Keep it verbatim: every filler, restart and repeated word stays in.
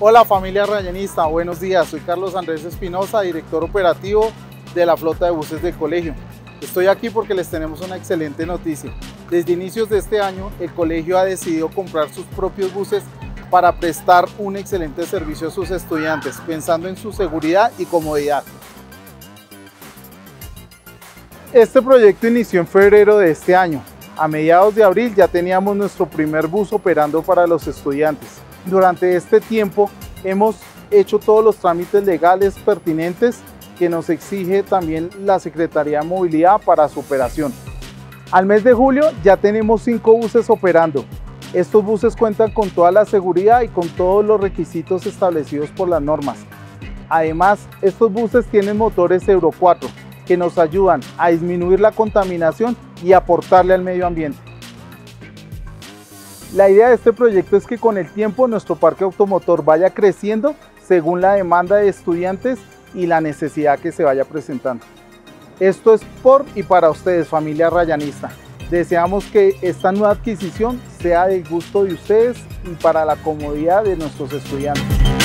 Hola familia rayanista, buenos días, soy Carlos Andrés Espinosa, director operativo de la flota de buses del colegio. Estoy aquí porque les tenemos una excelente noticia. Desde inicios de este año, el colegio ha decidido comprar sus propios buses para prestar un excelente servicio a sus estudiantes, pensando en su seguridad y comodidad. Este proyecto inició en febrero de este año. A mediados de abril ya teníamos nuestro primer bus operando para los estudiantes. Durante este tiempo hemos hecho todos los trámites legales pertinentes que nos exige también la Secretaría de Movilidad para su operación. Al mes de julio ya tenemos cinco buses operando. Estos buses cuentan con toda la seguridad y con todos los requisitos establecidos por las normas. Además, estos buses tienen motores Euro cuatro que nos ayudan a disminuir la contaminación y aportarle al medio ambiente. La idea de este proyecto es que con el tiempo nuestro parque automotor vaya creciendo según la demanda de estudiantes y la necesidad que se vaya presentando. Esto es por y para ustedes, familia rayanista. Deseamos que esta nueva adquisición sea del gusto de ustedes y para la comodidad de nuestros estudiantes.